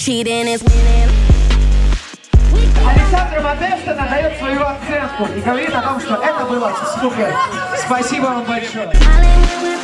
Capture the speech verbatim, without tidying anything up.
cheating is winning. Александра Модестовна дает свою оценку и говорит о том, что это было супер. Спасибо вам большое.